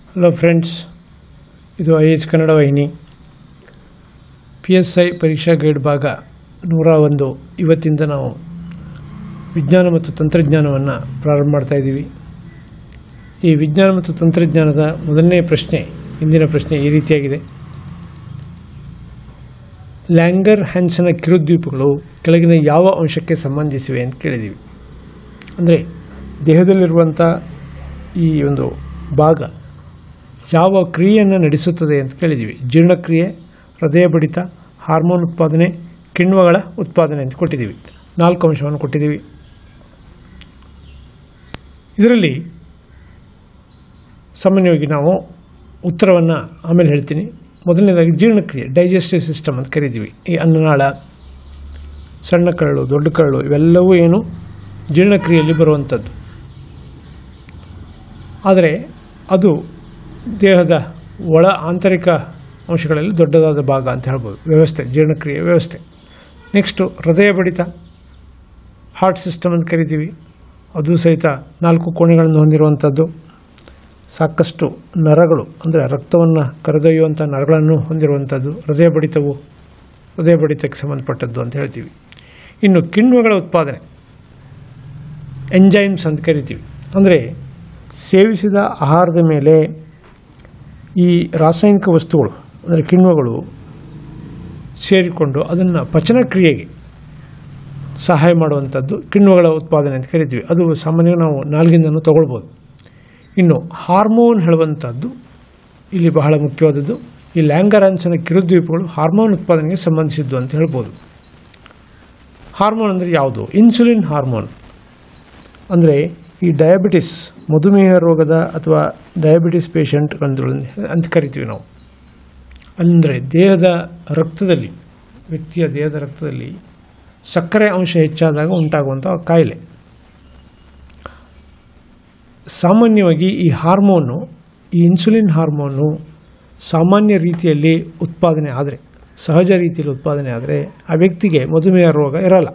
Hello friends, ಇದು IAS Kannada ವಾಹಿನಿ. PSI ಪರೀಕ್ಷಾ ಗೈಡ್ ಭಾಗ 101. ಇವತ್ತಿಂದ ನಾವು ವಿಜ್ಞಾನ ಮತ್ತು ತಂತ್ರಜ್ಞಾನವನ್ನು ಪ್ರಾರಂಭ ಮಾಡ್ತಾ ಇದ್ದೀವಿ. ಈ ವಿಜ್ಞಾನ ಮತ್ತು ತಂತ್ರಜ್ಞಾನದ ಮೊದಲನೇ ಪ್ರಶ್ನೆ, ಇಂದಿನ ಪ್ರಶ್ನೆ ಈ ರೀತಿಯಾಗಿದೆ. ಲ್ಯಾಂಗರ್ ಹ್ಯಾನ್ಸನ್ನ ಕಿರುದ್ವೀಪಗಳು ಕೆಳಗಿನ ಯಾವ ಅಂಶಕ್ಕೆ ಸಂಬಂಧಿಸಿವೆ ಅಂತ ಕೇಳಿದ್ದೀವಿ. ಅಂದರೆ ದೇಹದಲ್ಲಿರುವಂಥ ಈ ಒಂದು ಭಾಗ ಯಾವ ಕ್ರಿಯೆಯನ್ನು ನಡೆಸುತ್ತದೆ ಅಂತ ಕೇಳಿದ್ದೀವಿ. ಜೀರ್ಣಕ್ರಿಯೆ, ಹೃದಯ ಬಡಿತ, ಹಾರ್ಮೋನ್ ಉತ್ಪಾದನೆ, ಕಿಣ್ವಗಳ ಉತ್ಪಾದನೆ ಅಂತ ಕೊಟ್ಟಿದ್ದೀವಿ. 4 ಅಂಶವನ್ನು ಕೊಟ್ಟಿದ್ದೀವಿ. ಇದರಲ್ಲಿ ಸಾಮಾನ್ಯವಾಗಿ ನಾವು ಉತ್ತರವನ್ನು ಆಮೇಲೆ ಹೇಳ್ತೀನಿ. ಮೊದಲನೇದಾಗಿ ಜೀರ್ಣಕ್ರಿಯೆ, ಡೈಜೆಸ್ಟಿವ್ ಸಿಸ್ಟಮ್ ಅಂತ ಕರಿತೀವಿ. ಈ ಅನ್ನನಾಳ, ಸಣ್ಣ ಕರಳು, ದೊಡ್ಡ ಕರಳು ಇವೆಲ್ಲವೂ ಏನು ಜೀರ್ಣಕ್ರಿಯೆಯಲ್ಲಿ ಬರುವಂಥದ್ದು. ಆದರೆ ಅದು ದೇಹದ ಒಳ ಆಂತರಿಕ ಅಂಶಗಳಲ್ಲಿ ದೊಡ್ಡದಾದ ಭಾಗ ಅಂತ ಹೇಳ್ಬೋದು. ವ್ಯವಸ್ಥೆ, ಜೀರ್ಣಕ್ರಿಯೆ ವ್ಯವಸ್ಥೆ. ನೆಕ್ಸ್ಟು ಹೃದಯ ಬಡಿತ, ಹಾರ್ಟ್ ಸಿಸ್ಟಮ್ ಅಂತ ಕರಿತೀವಿ. ಅದು ಸಹಿತ 4 ಕೋಣೆಗಳನ್ನು ಹೊಂದಿರುವಂಥದ್ದು. ಸಾಕಷ್ಟು ನರಗಳು, ಅಂದರೆ ರಕ್ತವನ್ನು ಕರೆದೊಯ್ಯುವಂಥ ನರಗಳನ್ನು ಹೊಂದಿರುವಂಥದ್ದು. ಹೃದಯ ಬಡಿತಕ್ಕೆ ಸಂಬಂಧಪಟ್ಟದ್ದು ಅಂತ ಹೇಳ್ತೀವಿ. ಇನ್ನು ಕಿಣ್ವಗಳ ಉತ್ಪಾದನೆ, ಎಂಜೈಮ್ಸ್ ಅಂತ ಕರಿತೀವಿ. ಅಂದರೆ ಸೇವಿಸಿದ ಆಹಾರದ ಮೇಲೆ ಈ ರಾಸಾಯನಿಕ ವಸ್ತುಗಳು, ಅಂದರೆ ಕಿಣ್ವಗಳು ಸೇರಿಕೊಂಡು ಅದನ್ನು ಪಚನ ಕ್ರಿಯೆಗೆ ಸಹಾಯ ಮಾಡುವಂಥದ್ದು ಕಿಣ್ವಗಳ ಉತ್ಪಾದನೆ ಅಂತ ಕರಿತೀವಿ. ಅದು ಸಾಮಾನ್ಯವಾಗಿ ನಾವು ನಾಲ್ಗಿಂದನೂ ತಗೊಳ್ಬೋದು. ಇನ್ನು ಹಾರ್ಮೋನ್ ಹೇಳುವಂಥದ್ದು ಇಲ್ಲಿ ಬಹಳ ಮುಖ್ಯವಾದದ್ದು. ಈ ಲ್ಯಾಂಗರ್ ಹ್ಯಾನ್ಸನ್ನ ಕಿರುದ್ವೀಪಗಳು ಹಾರ್ಮೋನ್ ಉತ್ಪಾದನೆಗೆ ಸಂಬಂಧಿಸಿದ್ದು ಅಂತ ಹೇಳ್ಬೋದು. ಹಾರ್ಮೋನ್ ಅಂದರೆ ಯಾವುದು? Insulin hormone. ಅಂದರೆ ಈ ಡಯಾಬಿಟಿಸ್, ಮಧುಮೇಹ ರೋಗದ ಅಥವಾ ಡಯಾಬಿಟಿಸ್ ಪೇಷಂಟ್ ಅಂತ ಕರಿತೀವಿ ನಾವು. ಅಂದರೆ ವ್ಯಕ್ತಿಯ ದೇಹದ ರಕ್ತದಲ್ಲಿ ಸಕ್ಕರೆ ಅಂಶ ಹೆಚ್ಚಾದಾಗ ಉಂಟಾಗುವಂಥ ಕಾಯಿಲೆ. ಸಾಮಾನ್ಯವಾಗಿ ಈ ಹಾರ್ಮೋನು, ಈ ಇನ್ಸುಲಿನ್ ಹಾರ್ಮೋನು ಸಾಮಾನ್ಯ ರೀತಿಯಲ್ಲಿ ಉತ್ಪಾದನೆ ಆದರೆ, ಸಹಜ ರೀತಿಯಲ್ಲಿ ಉತ್ಪಾದನೆ ಆದರೆ ಆ ವ್ಯಕ್ತಿಗೆ ಮಧುಮೇಹ ರೋಗ ಇರಲ್ಲ.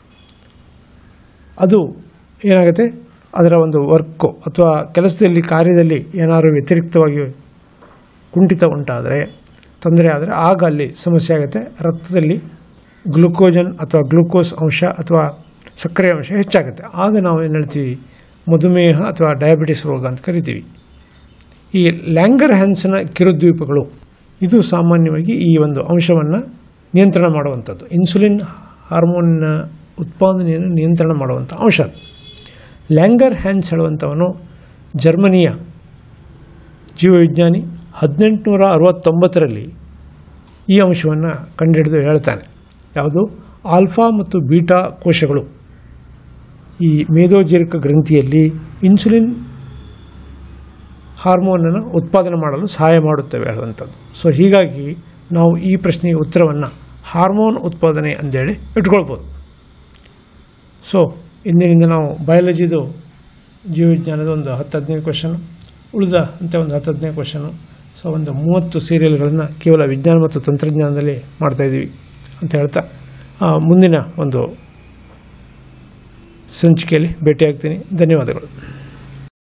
ಅದು ಏನಾಗುತ್ತೆ, ಅದರ ಒಂದು ವರ್ಕು ಅಥವಾ ಕೆಲಸದಲ್ಲಿ, ಕಾರ್ಯದಲ್ಲಿ ಏನಾದರೂ ವ್ಯತಿರಿಕ್ತವಾಗಿ ಕುಂಠಿತ ಉಂಟಾದರೆ, ತೊಂದರೆ ಆದರೆ ಆಗ ಅಲ್ಲಿ ಸಮಸ್ಯೆ ಆಗುತ್ತೆ. ರಕ್ತದಲ್ಲಿ ಗ್ಲುಕೋಜನ್ ಅಥವಾ ಗ್ಲೂಕೋಸ್ ಅಂಶ ಅಥವಾ ಸಕ್ಕರೆ ಅಂಶ ಹೆಚ್ಚಾಗುತ್ತೆ. ಆಗ ನಾವು ಏನು ಹೇಳ್ತೀವಿ, ಮಧುಮೇಹ ಅಥವಾ ಡಯಾಬಿಟಿಸ್ ರೋಗ ಅಂತ ಕರಿತೀವಿ. ಈ ಲ್ಯಾಂಗರ್ ಹ್ಯಾನ್ಸನ್ನ ಕಿರುದ್ವೀಪಗಳು ಇದು ಸಾಮಾನ್ಯವಾಗಿ ಈ ಒಂದು ಅಂಶವನ್ನು ನಿಯಂತ್ರಣ ಮಾಡುವಂಥದ್ದು. ಇನ್ಸುಲಿನ್ ಹಾರ್ಮೋನ್ನ ಉತ್ಪಾದನೆಯನ್ನು ನಿಯಂತ್ರಣ ಮಾಡುವಂಥ ಅಂಶ. ಲ್ಯಾಂಗರ್ ಹ್ಯಾನ್ಸ್ ಹೇಳುವಂಥವನು ಜರ್ಮನಿಯ ಜೀವವಿಜ್ಞಾನಿ. 1869ರಲ್ಲಿ ಈ ಅಂಶವನ್ನು ಕಂಡುಹಿಡಿದು ಹೇಳ್ತಾನೆ. ಯಾವುದು? ಆಲ್ಫಾ ಮತ್ತು ಬೀಟಾ ಕೋಶಗಳು ಈ ಮೇದೋಜೀರಕ ಗ್ರಂಥಿಯಲ್ಲಿ ಇನ್ಸುಲಿನ್ ಹಾರ್ಮೋನನ್ನು ಉತ್ಪಾದನೆ ಮಾಡಲು ಸಹಾಯ ಮಾಡುತ್ತವೆ ಹೇಳುವಂಥದ್ದು. ಸೊ ಹೀಗಾಗಿ ನಾವು ಈ ಪ್ರಶ್ನೆಯ ಉತ್ತರವನ್ನು ಹಾರ್ಮೋನ್ ಉತ್ಪಾದನೆ ಅಂತೇಳಿ ಇಟ್ಕೊಳ್ಬೋದು. ಸೊ ಇಂದಿನಿಂದ ನಾವು ಬಯಾಲಜಿದು, ಜೀವವಿಜ್ಞಾನದ ಒಂದು 10-15 ಕ್ವೆಶನು, ಉಳಿದ ಅಂತ ಒಂದು 10-15 ಕ್ವೆಶನು. ಸೊ ಒಂದು 30 ಸೀರಿಯಲ್ಗಳನ್ನು ಕೇವಲ ವಿಜ್ಞಾನ ಮತ್ತು ತಂತ್ರಜ್ಞಾನದಲ್ಲಿ ಮಾಡ್ತಾಯಿದ್ದೀವಿ ಅಂತ ಹೇಳ್ತಾ ಮುಂದಿನ ಒಂದು ಸಂಚಿಕೆಯಲ್ಲಿ ಭೇಟಿಯಾಗ್ತೀನಿ. ಧನ್ಯವಾದಗಳು.